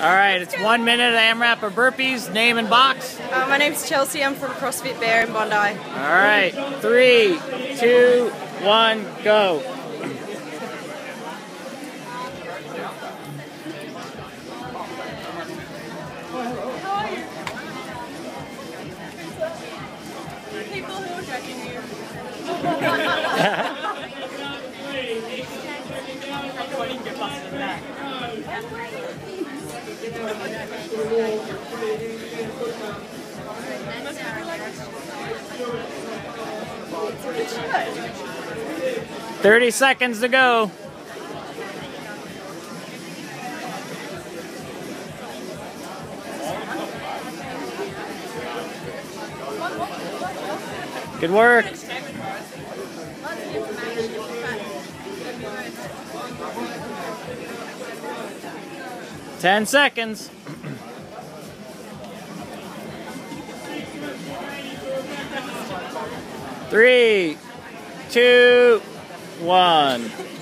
All right, it's 1 minute of AMRAP or burpees. Name and box. My name's Chelsea. I'm from CrossFit Bear in Bondi. All right, 3, 2, 1, go. People who are judging you. 30 seconds to go. Good work. 10 seconds. 3, 2, 1.